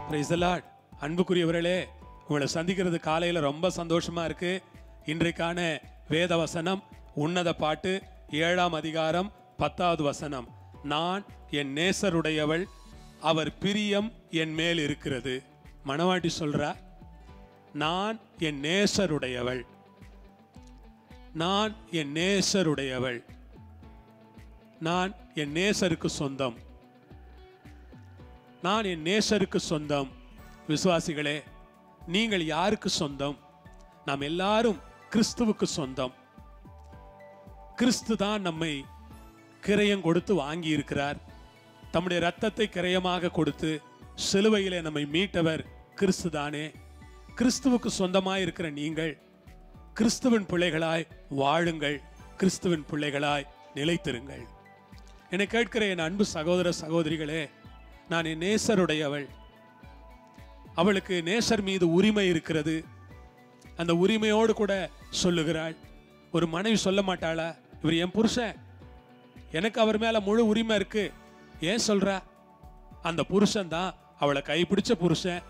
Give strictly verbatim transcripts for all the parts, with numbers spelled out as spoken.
Praise the Lord. அன்புக்குரியவர்களே, உங்களை சந்திக்கிறது காலையில் ரொம்ப சந்தோஷமா இருக்கு. இன்றைக்கான வேத வசனம் உன்னத பாட்டு ஏழாம் அதிகாரம் பத்தாவது வசனம். நான் என் நேசருடையவள், அவர் பிரியம் என் மேல் இருக்கிறது. மணவாட்டி சொல்றா, நான் என் நேசருடையவள், நான் என் நேசருடையவள், நான் என் நேசருக்கு சொந்தம், நான் என் நேசருக்கு சொந்தம். விசுவாசிகளே, நீங்கள் யாருக்கு சொந்தம்? நாம் எல்லாரும் கிறிஸ்துவுக்கு சொந்தம். கிறிஸ்து தான் நம்மை கிரயம் கொடுத்து வாங்கி இருக்கிறார். தம்முடைய இரத்தத்தை கிரயமாக கொடுத்து சிலுவையிலே நம்மை மீட்டவர் கிறிஸ்து தானே. கிறிஸ்துவுக்கு சொந்தமாய் இருக்கிற நீங்கள் கிறிஸ்துவின் பிள்ளைகளாய் வாழுங்கள், கிறிஸ்துவின் பிள்ளைகளாய் நிலைத்திருங்கள். என்னை கேட்கிற என் அன்பு சகோதர சகோதரிகளே, நான் என் நேசருடையவள். அவளுக்கு நேசர் மீது உரிமை இருக்கிறது. அந்த உரிமையோடு கூட சொல்லுகிறாள். ஒரு மனைவி சொல்ல மாட்டாளா, இவர் என் புருஷன், எனக்கு அவர் மேல முழு உரிமை இருக்கு. ஏன் சொல்றா? அந்த புருஷன் தான் அவளை கைப்பிடிச்ச புருஷன்.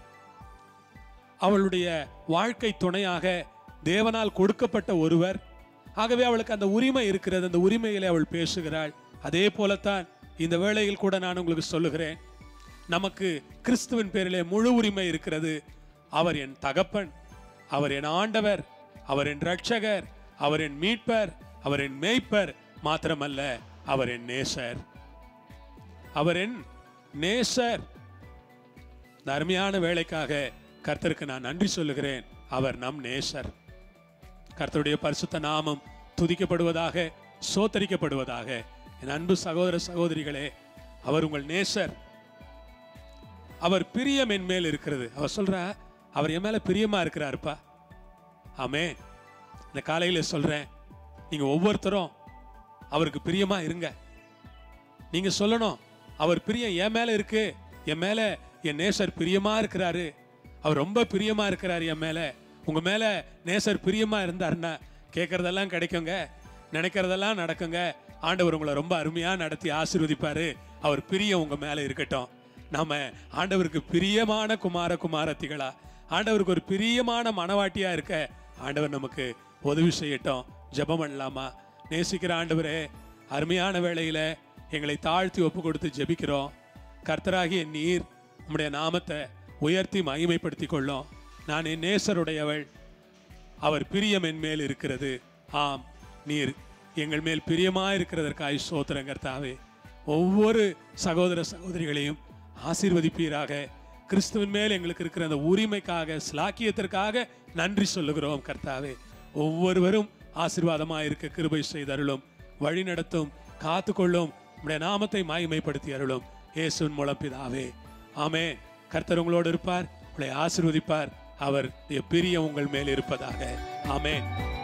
அவளுடைய வாழ்க்கை துணையாக தேவனால் கொடுக்கப்பட்ட ஒருவர். ஆகவே அவளுக்கு அந்த உரிமை இருக்கிறது. அந்த உரிமையிலே அவள் பேசுகிறாள். அதே போலத்தான் இந்த வேளையில் கூட நான் உங்களுக்கு சொல்லுகிறேன், நமக்கு கிறிஸ்துவின் பேரிலே முழு உரிமை இருக்கிறது. அவர் என் தகப்பன், அவர் என் ஆண்டவர், அவர் என் இரட்சகர், அவர் என் மீட்பர், அவர் என் மேய்ப்பர். மாத்திரமல்ல, அவர் என் நேசர், அவர் என் நேசர். இந்த அருமையான வேளைக்காக கர்த்தருக்கு நான் நன்றி சொல்லுகிறேன். அவர் நம் நேசர். கர்த்தருடைய பரிசுத்த நாமம் துதிக்கப்படுவதாக, சோத்தரிக்கப்படுவதாக. என் அன்பு சகோதர சகோதரிகளே, அவர் உங்கள் நேசர். அவர் பிரியம் என் மேல் இருக்கிறது. அவர் சொல்றா, அவர் என் மேல பிரியமா இருக்கிறாருப்பா. ஆமே. இந்த காலையில சொல்றேன், நீங்க ஒவ்வொருத்தரும் அவருக்கு பிரியமா இருங்க. நீங்க சொல்லணும், அவர் பிரியம் என் மேல இருக்கு, என் மேல என் நேசர் பிரியமா இருக்கிறாரு, அவர் ரொம்ப பிரியமா இருக்கிறாரு என் மேல. உங்க மேல நேசர் பிரியமா இருந்தாருன்னா கேட்கறதெல்லாம் கிடைக்குங்க, நினைக்கிறதெல்லாம் நடக்குங்க. ஆண்டவர் உங்களை ரொம்ப அருமையா நடத்தி ஆசீர்வதிப்பாரு. அவர் பிரியம் உங்க மேல இருக்கட்டும். நாம ஆண்டவருக்கு பிரியமான குமார குமாரத்திகளா, ஆண்டவருக்கு ஒரு பிரியமான மனவாட்டியா இருக்க ஆண்டவர் நமக்கு உதவி செய்யட்டும். ஜெபம் பண்ணலாமா? நேசிக்கிற ஆண்டவரே, அருமையான வேளையில எங்களை தாழ்த்தி ஒப்பு கொடுத்து ஜெபிக்கிறோம். கர்த்தராகிய நீர் உம்முடைய நாமத்தை உயர்த்தி மகிமைப்படுத்தி கொள்ளும். நான் என் நேசருடையவள், அவர் பிரியம் என் மேல் இருக்கிறது. ஆம், நீர் எங்கள் மேல் பிரியமா இருக்கிறதற்காய் ஸ்தோத்திரம் கர்த்தாவே. ஒவ்வொரு சகோதர சகோதரிகளையும் ஆசீர்வதிப்பீராக. கிறிஸ்துவின் மேல் எங்களுக்கு இருக்கிற அந்த உரிமைக்காக, ஸ்லாக்கியத்திற்காக நன்றி சொல்லுகிறோம் கர்த்தாவே. ஒவ்வொருவரும் ஆசீர்வாதமாக இருக்க கிருபை செய்தருளும், வழி நடத்தும், காத்துக்கொள்ளும். உம்முடைய நாமத்தை மகிமைப்படுத்தி அருளும். இயேசுவின் மூலம் பிதாவே, ஆமென். கர்த்தர் உங்களோடு இருப்பார், உங்களை ஆசீர்வதிப்பார். அவர் பிரியம் உங்கள் மேல் இருப்பதாக. ஆமென்.